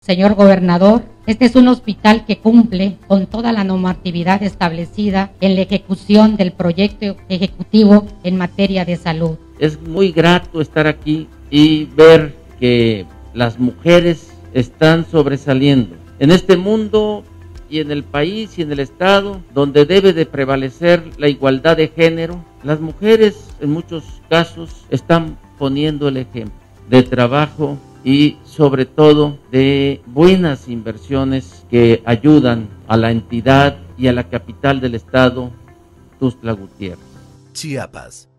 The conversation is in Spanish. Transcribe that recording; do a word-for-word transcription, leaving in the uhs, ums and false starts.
Señor gobernador, este es un hospital que cumple con toda la normatividad establecida en la ejecución del proyecto ejecutivo en materia de salud. Es muy grato estar aquí y ver que las mujeres están sobresaliendo en este mundo y en el país y en el estado donde debe de prevalecer la igualdad de género. Las mujeres en muchos casos están poniendo el ejemplo de trabajo y sobre todo de buenas inversiones que ayudan a la entidad y a la capital del estado, Tuxtla Gutiérrez. Chiapas,